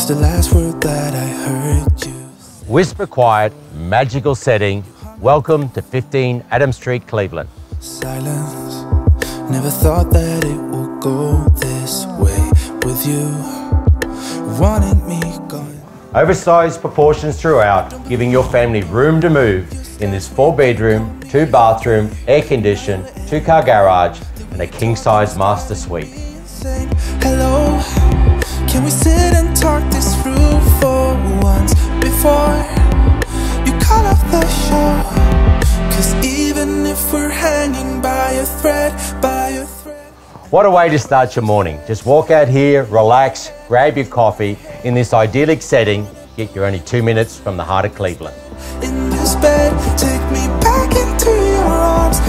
the last word that I heard you. Whisper quiet, magical setting. Welcome to 15 Adam Street, Cleveland. Silence, never thought that it would go this way with you. Wanted me gone. Oversized proportions throughout, giving your family room to move in this 4-bedroom, 2-bathroom, air-conditioned, 2-car garage and a king-size master suite. Say hello, can we sit and talk this through for once before you call off the show? 'Cause even if we're hanging by a thread, What a way to start your morning. Just walk out here, relax, grab your coffee in this idyllic setting, yet you're only 2 minutes from the heart of Cleveland. in this bed, take me back into your arms